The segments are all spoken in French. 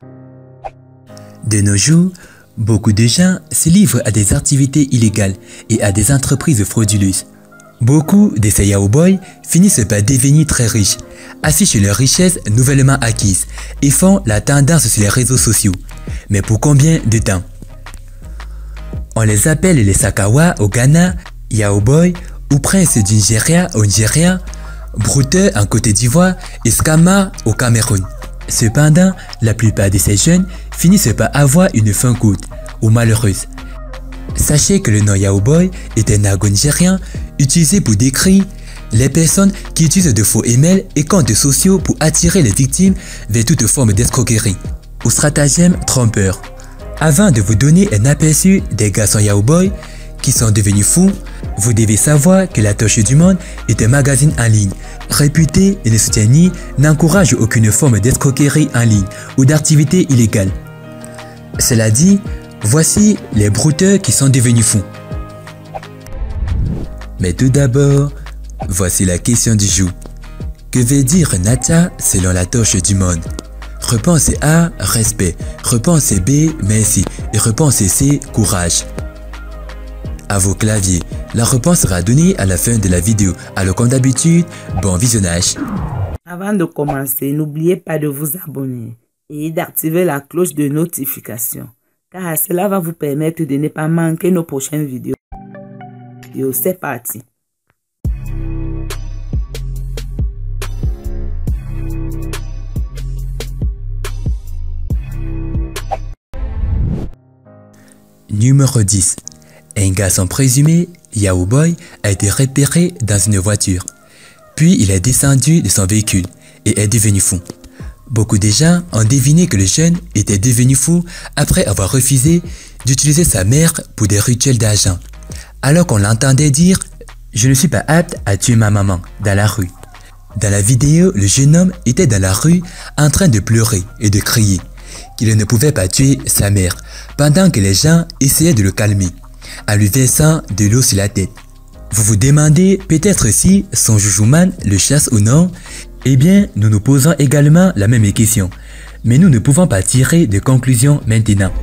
De nos jours, beaucoup de gens se livrent à des activités illégales et à des entreprises frauduleuses. Beaucoup de ces Yaoboys finissent par devenir très riches, affichent leurs richesses nouvellement acquises et font la tendance sur les réseaux sociaux. Mais pour combien de temps? On les appelle les Sakawa au Ghana, Yaoboy ou Prince du Nigeria au Nigeria, Brouteux en Côte d'Ivoire et Scammer au Cameroun. Cependant, la plupart de ces jeunes finissent par avoir une fin courte ou malheureuse. Sachez que le nom Yaoboy est un argot nigérien utilisé pour décrire les personnes qui utilisent de faux emails et comptes sociaux pour attirer les victimes vers toute forme d'escroquerie ou stratagème trompeur. Avant de vous donner un aperçu des garçons Yaoboy qui sont devenus fous, vous devez savoir que La Torche du Monde est un magazine en ligne réputé et ne soutient ni n'encourage aucune forme d'escroquerie en ligne ou d'activité illégale. Cela dit, voici les brouteurs qui sont devenus fous. Mais tout d'abord, voici la question du jour. Que veut dire Nacha selon La Torche du Monde? Réponse A, respect. Réponse B, merci. Et réponse C, courage. À vos claviers, la réponse sera donnée à la fin de la vidéo. Alors comme d'habitude, bon visionnage. Avant de commencer, n'oubliez pas de vous abonner et d'activer la cloche de notification, car cela va vous permettre de ne pas manquer nos prochaines vidéos. C'est parti. Numéro 10. Un garçon présumé, Yaoboy, a été repéré dans une voiture. Puis il est descendu de son véhicule et est devenu fou. Beaucoup de gens ont deviné que le jeune était devenu fou après avoir refusé d'utiliser sa mère pour des rituels d'argent, alors qu'on l'entendait dire « Je ne suis pas apte à tuer ma maman » dans la rue. Dans la vidéo, le jeune homme était dans la rue en train de pleurer et de crier qu'il ne pouvait pas tuer sa mère pendant que les gens essayaient de le calmer en lui versant de l'eau sur la tête. Vous vous demandez peut-être si son joujouman le chasse ou non? Eh bien, nous nous posons également la même question, mais nous ne pouvons pas tirer de conclusion maintenant.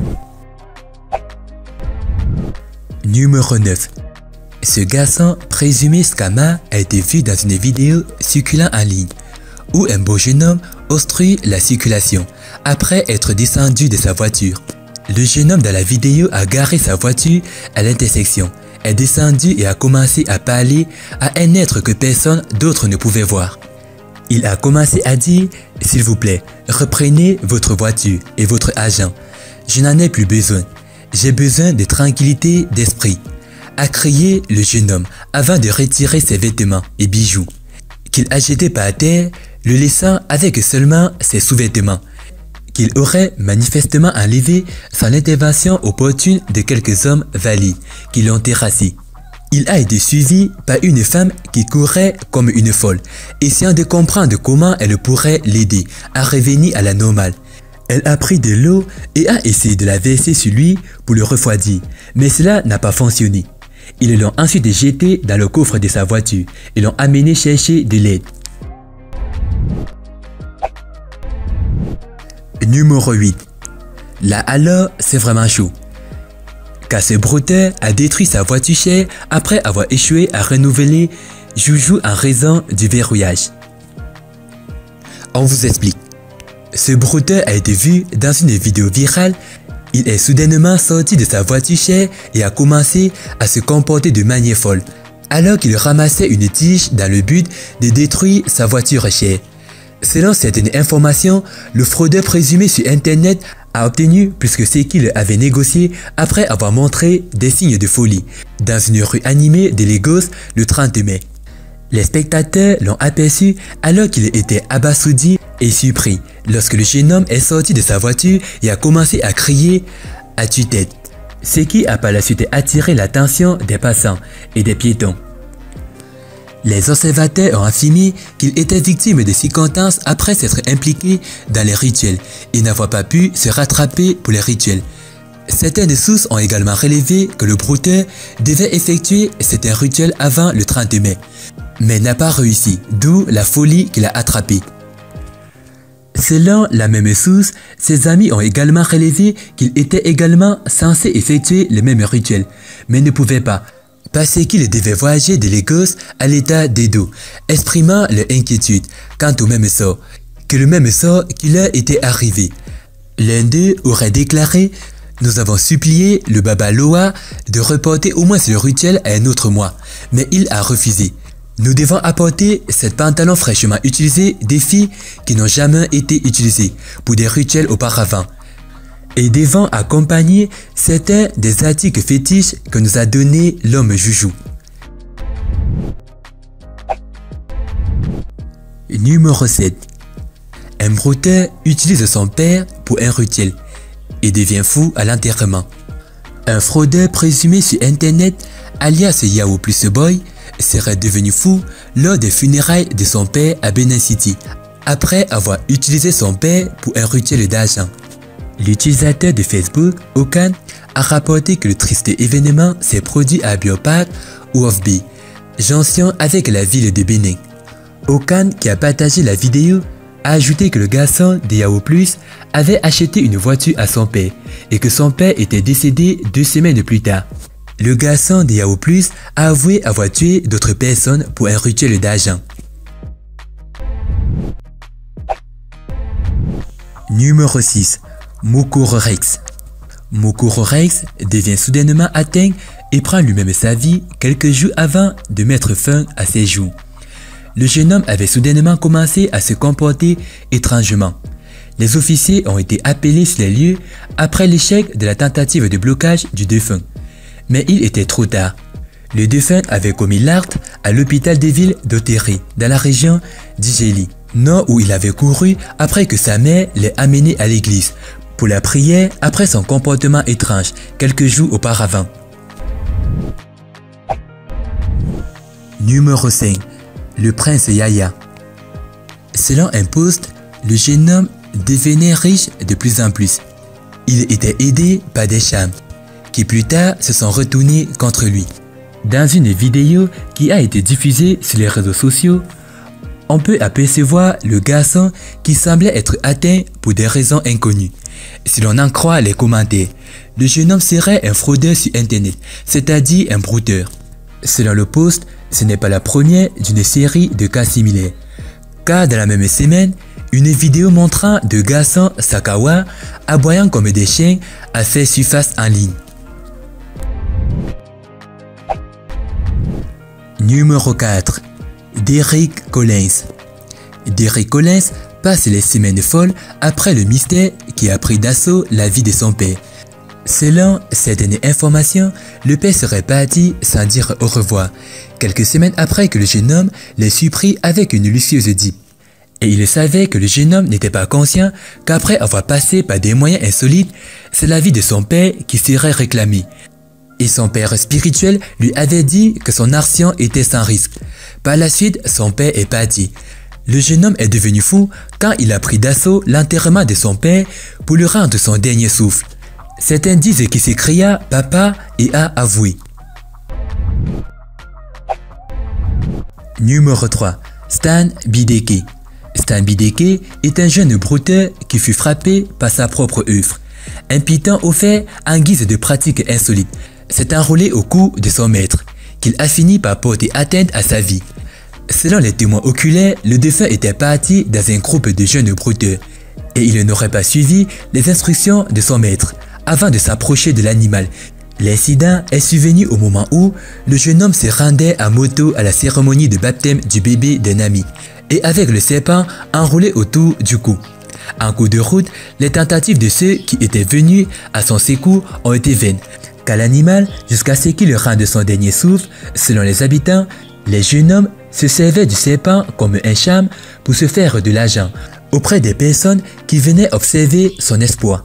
Numéro 9. Ce garçon présumé Scammer a été vu dans une vidéo circulant en ligne, où un beau jeune homme obstrue la circulation après être descendu de sa voiture. Le jeune homme dans la vidéo a garé sa voiture à l'intersection, est descendu et a commencé à parler à un être que personne d'autre ne pouvait voir. Il a commencé à dire « S'il vous plaît, reprenez votre voiture et votre argent. Je n'en ai plus besoin. J'ai besoin de tranquillité d'esprit », a crié le jeune homme avant de retirer ses vêtements et bijoux, qu'il a jetés par terre, le laissant avec seulement ses sous-vêtements, qu'il aurait manifestement enlevé sans l'intervention opportune de quelques hommes valides qui l'ont terrassé. Il a été suivi par une femme qui courait comme une folle, essayant de comprendre comment elle pourrait l'aider à revenir à la normale. Elle a pris de l'eau et a essayé de la verser sur lui pour le refroidir, mais cela n'a pas fonctionné. Ils l'ont ensuite jeté dans le coffre de sa voiture et l'ont amené chercher de l'aide. Numéro 8. Là alors, c'est vraiment chaud. Car ce brouteur a détruit sa voiture chère après avoir échoué à renouveler Joujou en raison du verrouillage. On vous explique. Ce brouteur a été vu dans une vidéo virale. Il est soudainement sorti de sa voiture chère et a commencé à se comporter de manière folle, alors qu'il ramassait une tige dans le but de détruire sa voiture chère. Selon certaines informations, le fraudeur présumé sur internet a obtenu plus que ce qu'il avait négocié après avoir montré des signes de folie dans une rue animée de Lagos le 30 mai. Les spectateurs l'ont aperçu alors qu'il était abasourdi et surpris lorsque le jeune homme est sorti de sa voiture et a commencé à crier à tue-tête, ce qui a par la suite attiré l'attention des passants et des piétons. Les observateurs ont affirmé qu'il était victime de circonstances après s'être impliqué dans les rituels et n'avoir pas pu se rattraper pour les rituels. Certaines sources ont également relevé que le brouteur devait effectuer certains rituels avant le 30 mai, mais n'a pas réussi, d'où la folie qu'il a attrapée. Selon la même source, ses amis ont également relevé qu'il était également censé effectuer le même rituel, mais ne pouvait pas, parce qu'il devait voyager de Lagos à l'état d'Edo, exprimant leur inquiétude quant au même sort, que le même sort qui leur était arrivé. L'un d'eux aurait déclaré « Nous avons supplié le Baba Loa de reporter au moins ce rituel à un autre mois, mais il a refusé. Nous devons apporter cette pantalon fraîchement utilisé des filles qui n'ont jamais été utilisées pour des rituels auparavant et devons accompagner certains des articles fétiches que nous a donné l'homme Juju. » Numéro 7. Un brouteur utilise son père pour un rituel et devient fou à l'enterrement. Un fraudeur présumé sur internet, alias Yahoo Plus Boy, serait devenu fou lors des funérailles de son père à Benin City, après avoir utilisé son père pour un rituel d'argent. L'utilisateur de Facebook, Okan, a rapporté que le triste événement s'est produit à Biopark Wofbi, jonction avec la ville de Benin. Okan, qui a partagé la vidéo, a ajouté que le garçon de Yahoo Plus avait acheté une voiture à son père et que son père était décédé 2 semaines plus tard. Le garçon de Yahoo Plus a avoué avoir tué d'autres personnes pour un rituel d'argent. Numéro 6. Mukuro Rex. Mukuro Rex devient soudainement atteint et prend lui-même sa vie quelques jours avant de mettre fin à ses jours. Le jeune homme avait soudainement commencé à se comporter étrangement. Les officiers ont été appelés sur les lieux après l'échec de la tentative de blocage du défunt. Mais il était trop tard. Le défunt avait commis l'acte à l'hôpital des villes d'Oteré, dans la région d'Igéli, nord où il avait couru après que sa mère l'ait amené à l'église pour la prière après son comportement étrange quelques jours auparavant. Numéro 5. Le prince Yaya. Selon un post, le jeune homme devenait riche de plus en plus. Il était aidé par des chams, qui plus tard se sont retournés contre lui. Dans une vidéo qui a été diffusée sur les réseaux sociaux, on peut apercevoir le garçon qui semblait être atteint pour des raisons inconnues. Si l'on en croit les commentaires, le jeune homme serait un fraudeur sur internet, c'est-à-dire un brouteur. Selon le post, ce n'est pas la première d'une série de cas similaires, car dans la même semaine, une vidéo montrant deux garçons Sakawa aboyant comme des chiens a fait surface en ligne. Numéro 4. Derrick Collins. Derrick Collins passe les semaines folles après le mystère qui a pris d'assaut la vie de son père. Selon certaines informations, le père serait parti sans dire au revoir, quelques semaines après que le jeune homme l'ait surpris avec une luxueuse dip. Et il savait que le jeune homme n'était pas conscient qu'après avoir passé par des moyens insolites, c'est la vie de son père qui serait réclamée. Et son père spirituel lui avait dit que son action était sans risque. Par la suite, son père est parti. Le jeune homme est devenu fou quand il a pris d'assaut l'enterrement de son père pour lui rendre son dernier souffle. Certains disent qu'il s'écria « Papa » et a avoué. Numéro 3. Stan Bideke. Stan Bideke est un jeune brouteur qui fut frappé par sa propre œuvre. Imputant au fait en guise de pratique insolite, s'est enroulé au cou de son maître, qu'il a fini par porter atteinte à sa vie. Selon les témoins oculaires, le défunt était parti dans un groupe de jeunes brouteurs et il n'aurait pas suivi les instructions de son maître avant de s'approcher de l'animal. L'incident est survenu au moment où le jeune homme se rendait à moto à la cérémonie de baptême du bébé d'un ami et avec le serpent enroulé autour du cou. En cours de route, les tentatives de ceux qui étaient venus à son secours ont été vaines, car l'animal, jusqu'à ce qu'il rende son dernier souffle, selon les habitants, les jeunes hommes se servaient du serpent comme un charme pour se faire de l'argent auprès des personnes qui venaient observer son exploit.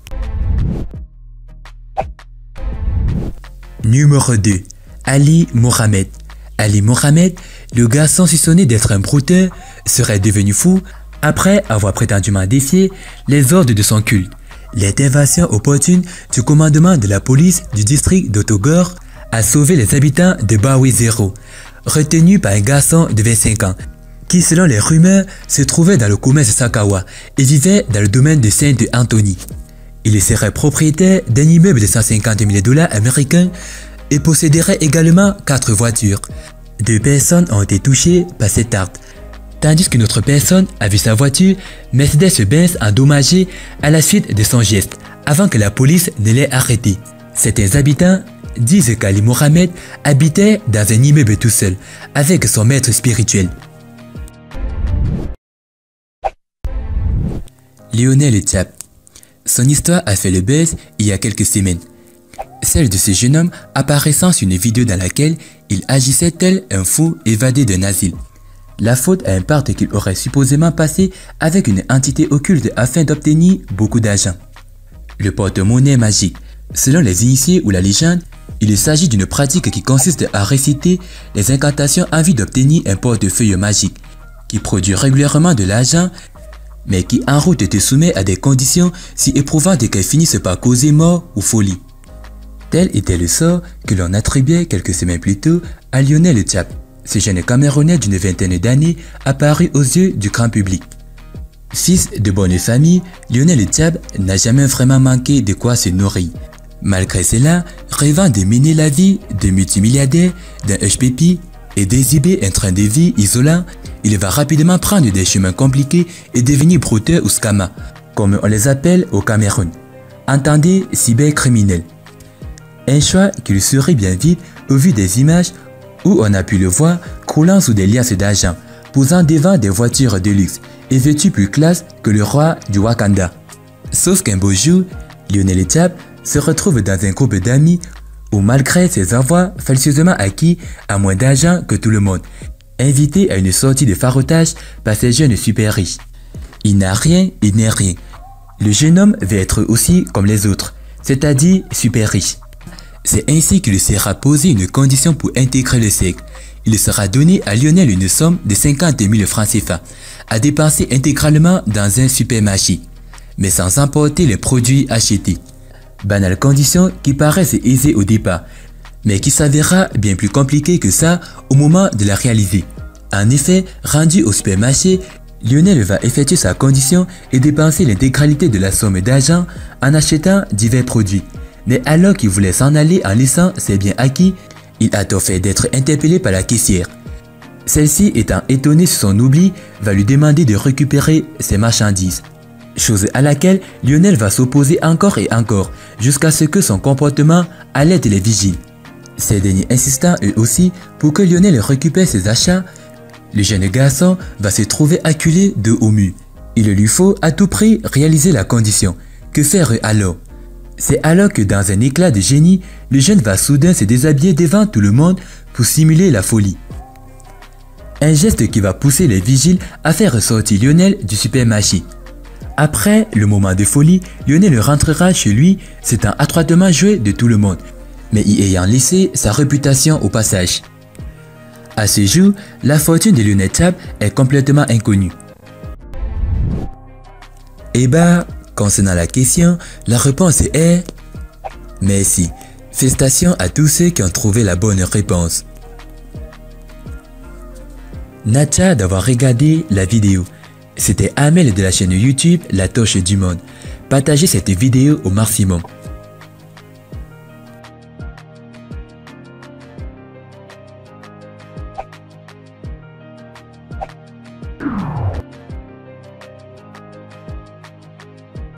Numéro 2. Ali Mohamed. Ali Mohamed, le garçon soupçonné d'être un brouteur, serait devenu fou après avoir prétendument défié les ordres de son culte. L'intervention opportune du commandement de la police du district d'Otogor a sauvé les habitants de Bawi 0, retenu par un garçon de 25 ans, qui selon les rumeurs se trouvait dans le commerce de Sakawa et vivait dans le domaine de Saint-Anthony. Il serait propriétaire d'un immeuble de 150 000 $ américains et posséderait également 4 voitures. 2 personnes ont été touchées par cet acte, tandis qu'une autre personne a vu sa voiture Mercedes-Benz endommagée à la suite de son geste, avant que la police ne l'ait arrêté. Certains habitants disent qu'Ali Mohamed habitait dans un immeuble tout seul, avec son maître spirituel. Lionel Thiab. Son histoire a fait le buzz il y a quelques semaines. Celle de ce jeune homme apparaissant sur une vidéo dans laquelle il agissait tel un fou évadé d'un asile. La faute à un pacte qu'il aurait supposément passé avec une entité occulte afin d'obtenir beaucoup d'argent. Le porte-monnaie magique. Selon les initiés ou la légende, il s'agit d'une pratique qui consiste à réciter les incantations en vue d'obtenir un portefeuille magique qui produit régulièrement de l'argent, mais qui en route te soumet à des conditions si éprouvantes qu'elles finissent par causer mort ou folie. Tel était le sort que l'on attribuait quelques semaines plus tôt à Lionel Thiab, ce jeune Camerounais d'une vingtaine d'années apparu aux yeux du grand public. Fils de bonne famille, Lionel Thiab n'a jamais vraiment manqué de quoi se nourrir. Malgré cela, rêvant de mener la vie de multimilliardaire, d'un HPP et d'exhiber un train de vie isolant, il va rapidement prendre des chemins compliqués et devenir brouteur ou scammer, comme on les appelle au Cameroun. Entendez cybercriminel. Un choix qui lui serait bien vite au vu des images où on a pu le voir croulant sous des liasses d'argent, posant devant des voitures de luxe et vêtu plus classe que le roi du Wakanda. Sauf qu'un beau jour, Lionel Thiab se retrouve dans un groupe d'amis où, malgré ses avoirs falsieusement acquis à moins d'argent que tout le monde, invité à une sortie de farotage par ces jeunes super riches. Il n'a rien, il n'est rien. Le jeune homme veut être aussi comme les autres, c'est-à-dire super riche. C'est ainsi qu'il sera posé une condition pour intégrer le cercle. Il sera donné à Lionel une somme de 50 000 francs CFA à dépenser intégralement dans un supermarché, mais sans emporter les produits achetés. Banale condition qui paraissent aisée au départ, mais qui s'avérera bien plus compliquée que ça au moment de la réaliser. En effet, rendu au supermarché, Lionel va effectuer sa condition et dépenser l'intégralité de la somme d'argent en achetant divers produits. Mais alors qu'il voulait s'en aller en laissant ses biens acquis, il a tôt fait d'être interpellé par la caissière. Celle-ci, étant étonnée sur son oubli, va lui demander de récupérer ses marchandises. Chose à laquelle Lionel va s'opposer encore et encore, jusqu'à ce que son comportement alerte les vigiles. Ces derniers insistant eux aussi pour que Lionel récupère ses achats, le jeune garçon va se trouver acculé de haut mur. Il lui faut à tout prix réaliser la condition. Que faire alors? C'est alors que dans un éclat de génie, le jeune va soudain se déshabiller devant tout le monde pour simuler la folie. Un geste qui va pousser les vigiles à faire sortir Lionel du supermarché. Après le moment de folie, Lionel rentrera chez lui, s'étant adroitement joué de tout le monde, mais y ayant laissé sa réputation au passage. À ce jour, la fortune de Lionel Thiab est complètement inconnue. Eh ben, concernant la question, la réponse est merci. Félicitations à tous ceux qui ont trouvé la bonne réponse. Natcha d'avoir regardé la vidéo. C'était Amel de la chaîne YouTube La Torche du Monde. Partagez cette vidéo au maximum.